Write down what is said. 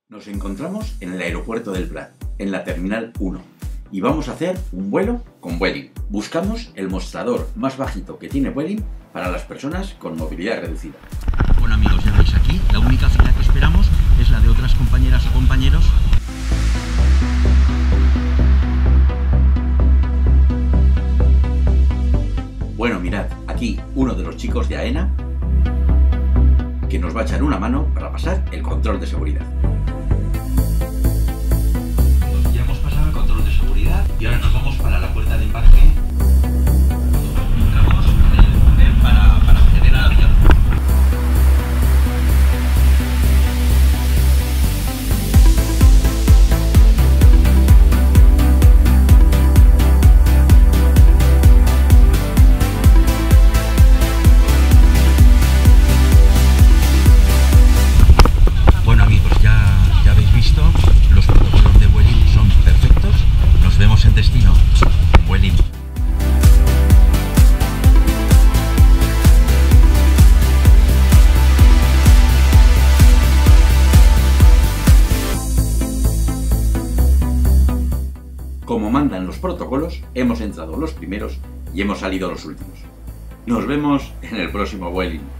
Nos encontramos en el aeropuerto del Prat, en la Terminal 1, y vamos a hacer un vuelo con Vueling. Buscamos el mostrador más bajito que tiene Vueling para las personas con movilidad reducida. Bueno amigos, ya veis aquí, la única fila que esperamos es la de otras compañeras o compañeros. Bueno, mirad, aquí uno de los chicos de AENA que nos va a echar una mano para pasar el control de seguridad. Ya hemos pasado el control de seguridad y ahora nos vamos para la puerta de embarque. Entramos para acceder al avión. Bueno amigos, ya habéis visto, los protocolos de Vueling son perfectos. Nos vemos en destino. Vueling. Como mandan los protocolos, hemos entrado los primeros y hemos salido los últimos. Nos vemos en el próximo Vueling.